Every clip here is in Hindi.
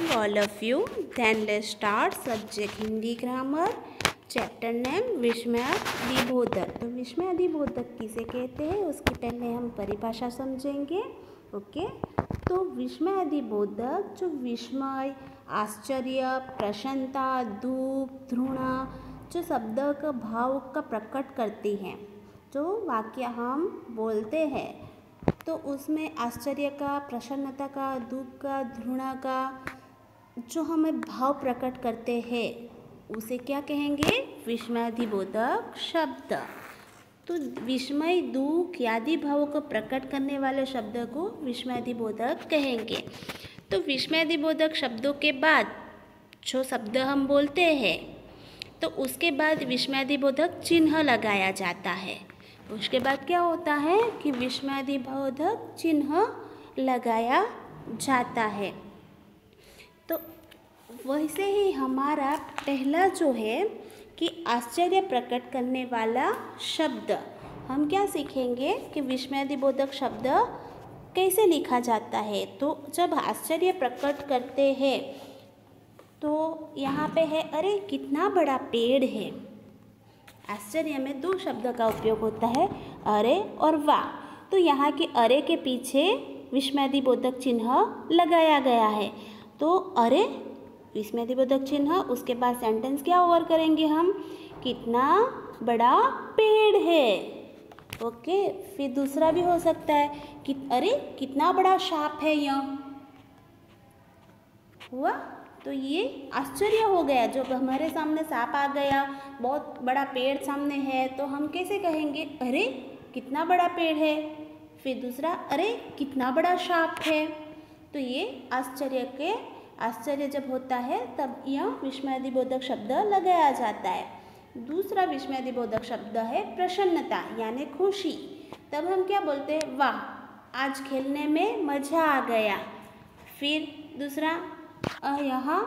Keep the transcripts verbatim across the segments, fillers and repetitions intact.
all of you. Then let's start subject Hindi grammar. Chapter name विस्मयादिबोधक। तो विस्मयादिबोधक किसे कहते हैं उसकी पहले हम परिभाषा समझेंगे। ओके, तो विस्मयादिबोधक जो विस्मय, आश्चर्य, प्रसन्नता, दुख, घृणा जो शब्द का भाव का प्रकट करती हैं, जो वाक्य हम बोलते हैं तो उसमें आश्चर्य का, प्रसन्नता का, दुख का, घृणा का जो हमें भाव प्रकट करते हैं उसे क्या कहेंगे? विस्मयादिबोधक शब्द। तो विस्मय, दुख आदि भावों को प्रकट करने वाले शब्द को विस्मयादिबोधक कहेंगे। तो विस्मयादिबोधक शब्दों के बाद जो शब्द हम बोलते हैं तो उसके बाद विस्मयादिबोधक चिन्ह लगाया जाता है। उसके बाद क्या होता है कि विस्मयादिबोधक चिन्ह लगाया जाता है। तो वैसे ही हमारा पहला जो है कि आश्चर्य प्रकट करने वाला शब्द, हम क्या सीखेंगे कि विस्मयादिबोधक शब्द कैसे लिखा जाता है। तो जब आश्चर्य प्रकट करते हैं तो यहाँ पे है अरे कितना बड़ा पेड़ है। आश्चर्य में दो शब्द का उपयोग होता है, अरे और वाह। तो यहाँ के अरे के पीछे विस्मयादिबोधक चिन्ह लगाया गया है। तो अरे विस्मयादिबोधक चिन्ह, उसके बाद सेंटेंस क्या ओवर करेंगे हम, कितना बड़ा पेड़ है। ओके, फिर दूसरा भी हो सकता है कि अरे कितना बड़ा सांप है यहाँ हुआ। तो ये आश्चर्य हो गया, जब हमारे सामने सांप आ गया, बहुत बड़ा पेड़ सामने है तो हम कैसे कहेंगे अरे कितना बड़ा पेड़ है। फिर दूसरा अरे कितना बड़ा सांप है। तो ये आश्चर्य के आश्चर्य जब होता है तब यह विस्मयादिबोधक शब्द लगाया जाता है। दूसरा विस्मयादिबोधक शब्द है प्रसन्नता यानी खुशी। तब हम क्या बोलते हैं, वाह आज खेलने में मज़ा आ गया। फिर दूसरा यहाँ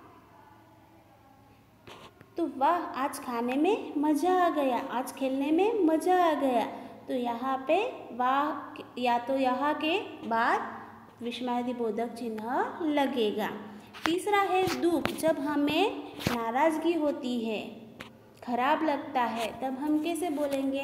तो वाह आज खाने में मज़ा आ गया, आज खेलने में मज़ा आ गया। तो यहाँ पे वाह या तो यहाँ के बाद विस्मयादिबोधक चिन्ह लगेगा। तीसरा है दुख। जब हमें नाराज़गी होती है, खराब लगता है, तब हम कैसे बोलेंगे?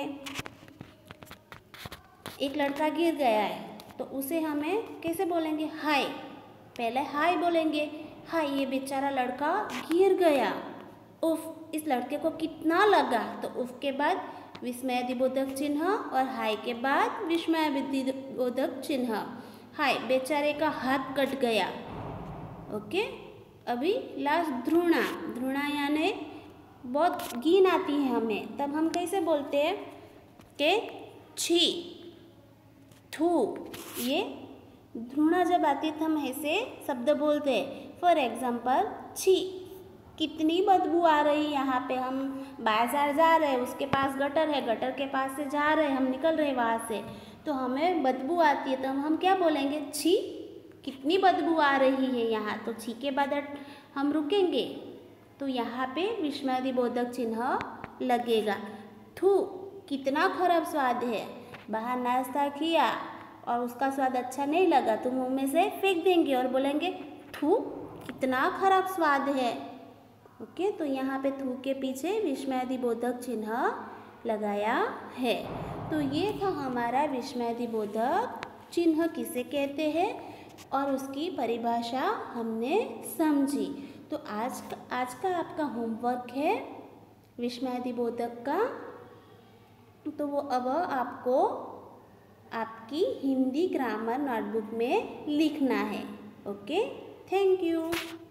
एक लड़का गिर गया है तो उसे हमें कैसे बोलेंगे? हाय, पहले हाय बोलेंगे, हाय ये बेचारा लड़का गिर गया, उफ इस लड़के को कितना लगा। तो उफ के बाद विस्मयादिबोधक चिन्ह और हाय के बाद विस्मयादिबोधक चिन्ह। हाय बेचारे का हाथ कट गया। ओके, अभी लास्ट घृणा। घृणा यानी बहुत घिन आती है हमें, तब हम कैसे बोलते हैं कि छी, थू। ये घृणा जब आती है तो हम ऐसे शब्द बोलते हैं। फॉर एग्जाम्पल छी, कितनी बदबू आ रही। यहाँ पे हम बाजार जा रहे हैं, उसके पास गटर है, गटर के पास से जा रहे हैं, हम निकल रहे हैं वहाँ से, तो हमें बदबू आती है तो हम हम क्या बोलेंगे? छी, कितनी बदबू आ रही है यहाँ। तो छी के बाद हम रुकेंगे तो यहाँ पे विस्मयादिबोधक चिन्ह लगेगा। थू, कितना खराब स्वाद है। बाहर नाश्ता किया और उसका स्वाद अच्छा नहीं लगा तो मुँह में से फेंक देंगे और बोलेंगे थू, कितना खराब स्वाद है। ओके, तो यहाँ पे थू के पीछे विस्मयादिबोधक चिन्ह लगाया है। तो ये था हमारा विस्मयादिबोधक चिन्ह किसे कहते हैं और उसकी परिभाषा हमने समझी। तो आज का आज का आपका होमवर्क है विस्मयादिबोधक का। तो वो अब आपको आपकी हिंदी ग्रामर नोटबुक में लिखना है। Okay, thank you.